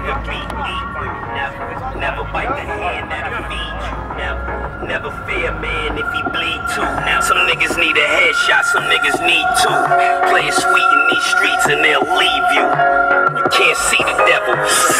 never be equal. Never bite the hand that'll feed you. Never fear a man if he bleed too. Now some niggas need a headshot, some niggas need two. Play it sweet in these streets and they'll leave you. You can't see the devil.